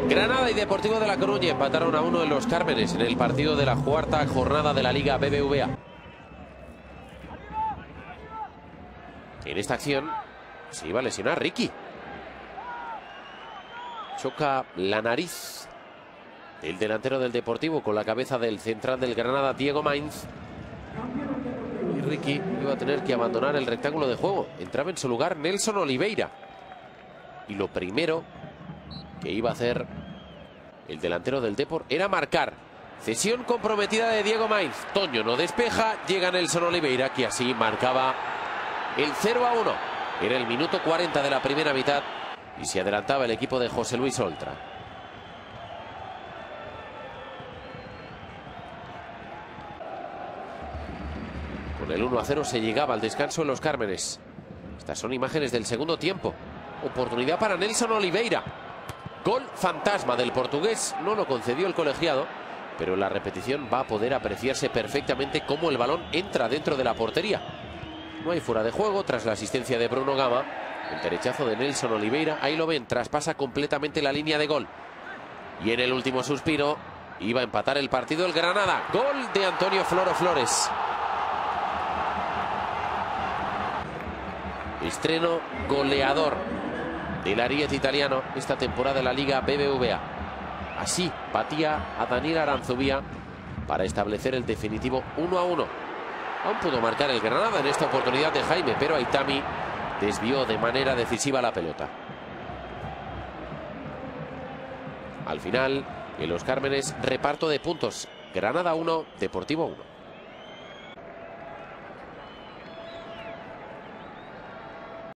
Granada y Deportivo de La Coruña empataron a 1 en Los Cármenes en el partido de la cuarta jornada de la Liga BBVA. En esta acción se iba a lesionar Ricky. Choca la nariz el delantero del Deportivo con la cabeza del central del Granada, Diego Mainz. Y Ricky iba a tener que abandonar el rectángulo de juego. Entraba en su lugar Nelson Oliveira. Y lo primero que iba a hacer el delantero del Depor era marcar. Cesión comprometida de Diego Mainz. Toño no despeja, llega Nelson Oliveira, que así marcaba el 0-1. Era el minuto 40 de la primera mitad y se adelantaba el equipo de José Luis Oltra. Con el 1-0 se llegaba al descanso en Los Cármenes. Estas son imágenes del segundo tiempo. Oportunidad para Nelson Oliveira. Gol fantasma del portugués. No lo concedió el colegiado, pero en la repetición va a poder apreciarse perfectamente cómo el balón entra dentro de la portería. No hay fuera de juego tras la asistencia de Bruno Gama. El derechazo de Nelson Oliveira, ahí lo ven, traspasa completamente la línea de gol. Y en el último suspiro iba a empatar el partido el Granada. Gol de Antonio Floro Flores. Estreno goleador del Ariete italiano esta temporada en la Liga BBVA. Así batía a Daniel Aranzubía para establecer el definitivo 1-1. Aún pudo marcar el Granada en esta oportunidad de Jaime, pero Aitami desvió de manera decisiva la pelota. Al final, en Los Cármenes, reparto de puntos. Granada 1, Deportivo 1.